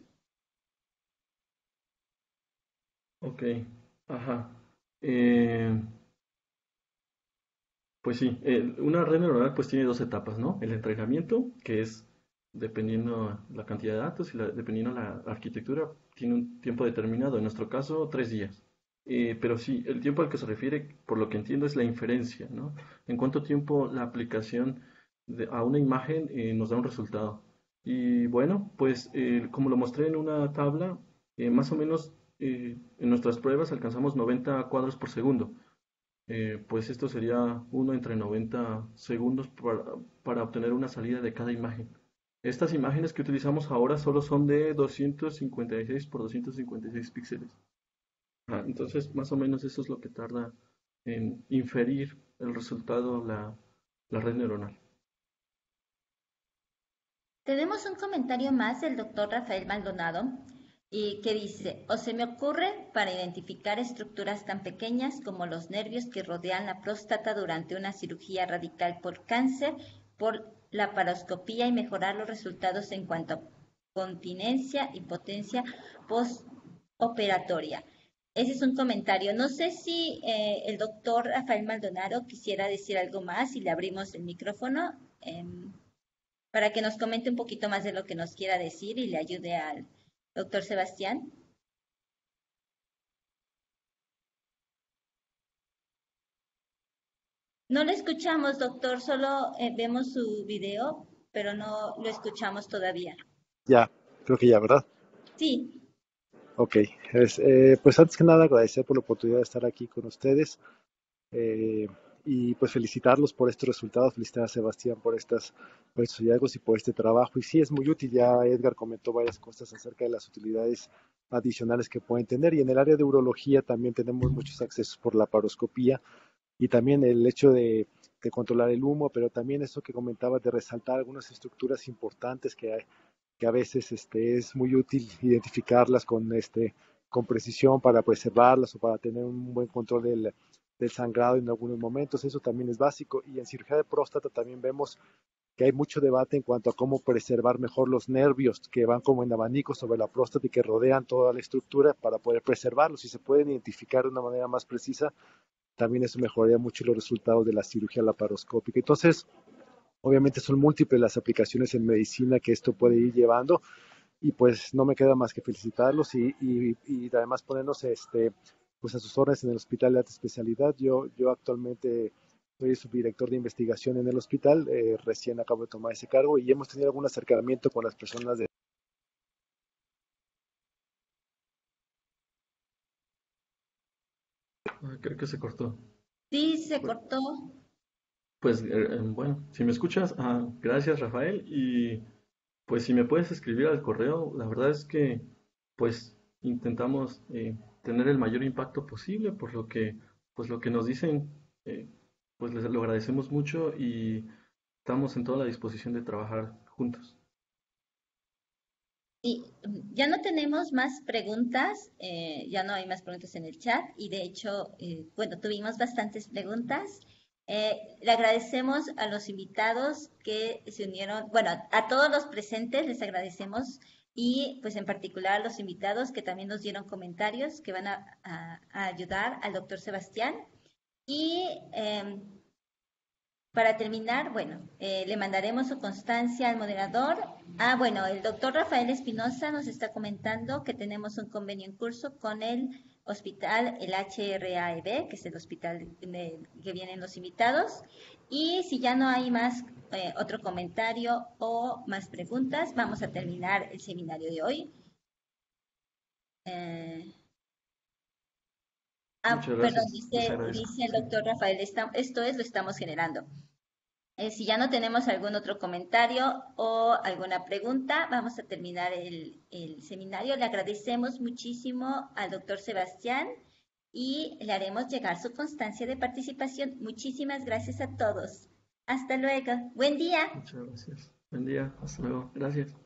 Ok, ajá. Eh, pues sí, eh, una red neuronal pues tiene dos etapas, ¿no? El entrenamiento, que es dependiendo la cantidad de datos y la- dependiendo la arquitectura, tiene un tiempo determinado. En nuestro caso, tres días. Eh, pero sí, el tiempo al que se refiere, por lo que entiendo, es la inferencia, ¿no? En cuánto tiempo la aplicación de- a una imagen eh, nos da un resultado. Y bueno, pues eh, como lo mostré en una tabla, eh, más o menos eh, en nuestras pruebas alcanzamos noventa cuadros por segundo. Eh, pues esto sería uno entre noventa segundos para, para obtener una salida de cada imagen. Estas imágenes que utilizamos ahora solo son de doscientos cincuenta y seis por doscientos cincuenta y seis píxeles. Ah, entonces, más o menos eso es lo que tarda en inferir el resultado la, la red neuronal. Tenemos un comentario más del doctor Rafael Maldonado y que dice, o se me ocurre para identificar estructuras tan pequeñas como los nervios que rodean la próstata durante una cirugía radical por cáncer, por la paroscopía y mejorar los resultados en cuanto a continencia y potencia postoperatoria. Ese es un comentario. No sé si eh, el doctor Rafael Maldonado quisiera decir algo más y le abrimos el micrófono. em, para que nos comente un poquito más de lo que nos quiera decir y le ayude al doctor Sebastián. No le escuchamos, doctor, solo eh, vemos su video, pero no lo escuchamos todavía. Ya, creo que ya, ¿verdad? Sí, Ok, es, eh, pues antes que nada agradecer por la oportunidad de estar aquí con ustedes eh, y pues felicitarlos por estos resultados, felicitar a Sebastián por, estas, por estos hallazgos y por este trabajo. Y sí, es muy útil, ya Edgar comentó varias cosas acerca de las utilidades adicionales que pueden tener y en el área de urología también tenemos muchos accesos por la paroscopía y también el hecho de, de controlar el humo, pero también eso que comentabas de resaltar algunas estructuras importantes que hay que a veces este, es muy útil identificarlas con, este, con precisión para preservarlas o para tener un buen control del, del sangrado en algunos momentos. Eso también es básico. Y en cirugía de próstata también vemos que hay mucho debate en cuanto a cómo preservar mejor los nervios que van como en abanico sobre la próstata y que rodean toda la estructura para poder preservarlos. Si se pueden identificar de una manera más precisa, también eso mejoraría mucho los resultados de la cirugía laparoscópica. Entonces, obviamente son múltiples las aplicaciones en medicina que esto puede ir llevando y pues no me queda más que felicitarlos y, y, y además ponernos este, pues a sus órdenes en el hospital de alta especialidad. Yo, yo actualmente soy subdirector de investigación en el hospital, eh, recién acabo de tomar ese cargo y hemos tenido algún acercamiento con las personas de... Ah, creo que se cortó. sí, se Bueno, cortó. pues eh, eh, bueno, si me escuchas, ah, gracias Rafael. Y pues si me puedes escribir al correo, la verdad es que pues intentamos eh, tener el mayor impacto posible, por lo que pues lo que nos dicen, eh, pues les lo agradecemos mucho y estamos en toda la disposición de trabajar juntos. Y mm, ya no tenemos más preguntas, eh, ya no hay más preguntas en el chat y de hecho, eh, bueno, tuvimos bastantes preguntas. Eh, le agradecemos a los invitados que se unieron, bueno, a todos los presentes les agradecemos y pues en particular a los invitados que también nos dieron comentarios que van a, a- a ayudar al doctor Sebastián. Y em, para terminar, bueno, eh, le mandaremos su constancia al moderador. Ah, bueno, el doctor Rafael Espinosa nos está comentando que tenemos un convenio en curso con el hospital, el H R A E B, que es el hospital de, que vienen los invitados. Y si ya no hay más, eh, otro comentario o más preguntas, vamos a terminar el seminario de hoy. Eh, Ah, Muchas perdón, gracias, les dice, agradezco. dice el doctor Rafael, está- esto es, lo estamos generando. Eh, si ya no tenemos algún otro comentario o alguna pregunta, vamos a terminar el, el seminario. Le agradecemos muchísimo al doctor Sebastián y le haremos llegar su constancia de participación. Muchísimas gracias a todos. Hasta luego. Buen día. Muchas gracias. Buen día, hasta luego. Gracias.